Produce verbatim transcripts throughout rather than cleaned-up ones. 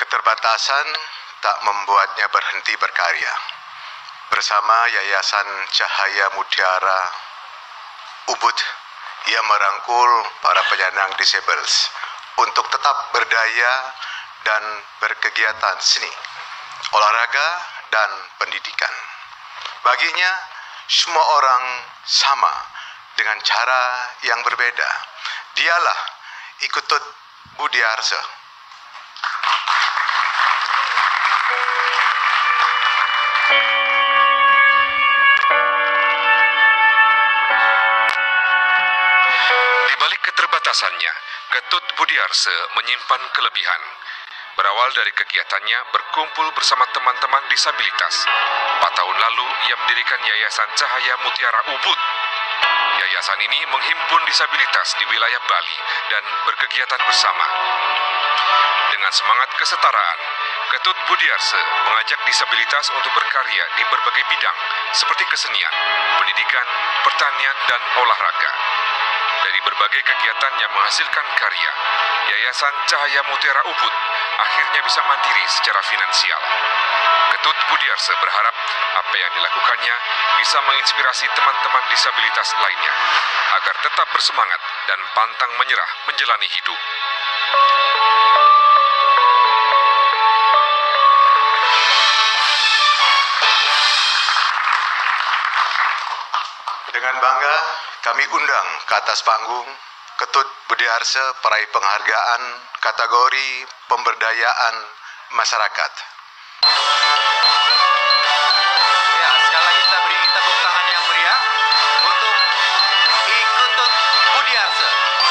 Keterbatasan tak membuatnya berhenti berkarya. Bersama Yayasan Cahaya Mutiara Ubud, ia merangkul para penyandang disabilitas untuk tetap berdaya dan berkegiatan seni, olahraga, dan pendidikan. Baginya, semua orang sama dengan cara yang berbeda. Dialah Ikutut Budiarsa. Di balik keterbatasannya, Ketut Budiarsa menyimpan kelebihan. Berawal dari kegiatannya berkumpul bersama teman-teman disabilitas. Empat tahun lalu, ia mendirikan Yayasan Cahaya Mutiara Ubud. Yayasan ini menghimpun disabilitas di wilayah Bali dan berkegiatan bersama. Dengan semangat kesetaraan, Ketut Budiarsa mengajak disabilitas untuk berkarya di berbagai bidang seperti kesenian, pendidikan, pertanian, dan olahraga. Dari berbagai kegiatan yang menghasilkan karya, Yayasan Cahaya Mutiara Ubud akhirnya bisa mandiri secara finansial. Ketut Budiarsa berharap apa yang dilakukannya bisa menginspirasi teman-teman disabilitas lainnya agar tetap bersemangat dan pantang menyerah menjalani hidup. Dengan bangga, kami undang ke atas panggung Ketut Budiarsa peraih penghargaan kategori pemberdayaan masyarakat. Ya, sekali lagi kita beri tepuk tangan yang meriah untuk Ikutut Budiarsa.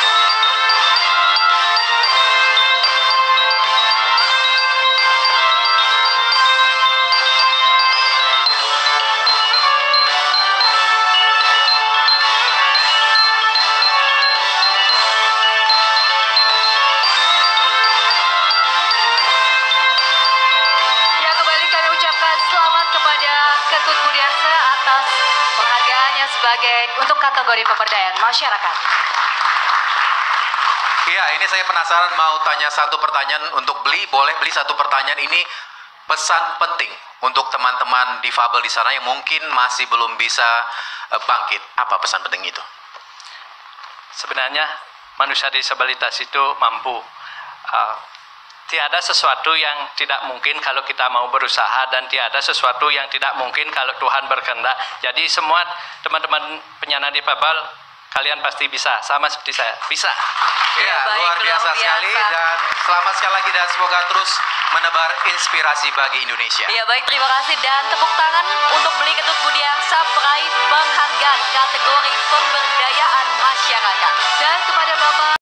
Ketut Budiarsa atas penghargaannya sebagai untuk kategori pemberdayaan masyarakat. Iya, ini saya penasaran mau tanya satu pertanyaan untuk Beli. Boleh Beli satu pertanyaan ini pesan penting untuk teman-teman difabel di sana yang mungkin masih belum bisa bangkit. Apa pesan penting itu? Sebenarnya manusia disabilitas itu mampu. Uh, Tiada sesuatu yang tidak mungkin kalau kita mau berusaha, dan tiada sesuatu yang tidak mungkin kalau Tuhan berkehendak. Jadi semua teman-teman penyandang difabel, kalian pasti bisa, sama seperti saya. Bisa. Ya, baik, luar biasa, luar biasa sekali, dan selamat sekali lagi dan semoga terus menebar inspirasi bagi Indonesia. Ya baik, terima kasih dan tepuk tangan untuk Beli Ketut Budiarsa peraih penghargaan kategori pemberdayaan masyarakat. Dan